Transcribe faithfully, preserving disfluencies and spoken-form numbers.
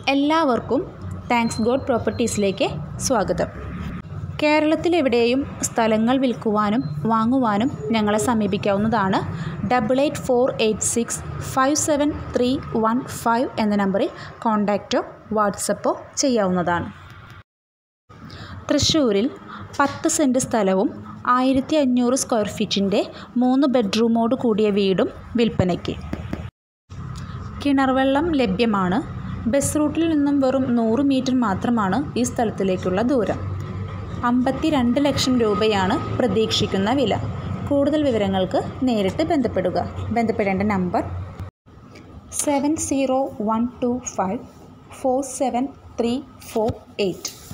എല്ലാവർക്കും thanks God പ്രോപ്പർട്ടീസിലേക്ക് സ്വാഗതം. കേരളത്തിലെവിടെയും സ്ഥലങ്ങൾ വിൽക്കുവാനും വാങ്ങുവാനും ഞങ്ങളെ സമീപിക്കാവുന്നതാണ്. Double eight four eight six five seven three one five എന്ന നമ്പറിൽ കോൺടാക്റ്റോ വാട്സപ്പോ ചെയ്യാവുന്നതാണ്. തൃശ്ശൂരിൽ പത്ത് സെൻറ്റ് സ്ഥലവും ആയിരത്തി അഞ്ഞൂറ് സ്ക്വയർ ഫീറ്റിൻ്റെ മൂന്ന് ബെഡ്റൂമോട് കൂടിയ വീടും വിൽപ്പനയ്ക്ക്. കിണർവെള്ളം ലഭ്യമാണ്. ബസ് റൂട്ടിൽ നിന്നും വെറും നൂറ് മീറ്റർ മാത്രമാണ് ഈ സ്ഥലത്തിലേക്കുള്ള ദൂരം. അമ്പത്തി രണ്ട് ലക്ഷം രൂപയാണ് പ്രതീക്ഷിക്കുന്ന വില. കൂടുതൽ വിവരങ്ങൾക്ക് നേരിട്ട് ബന്ധപ്പെടുക. ബന്ധപ്പെടേണ്ട number seven zero one two five four seven three four eight.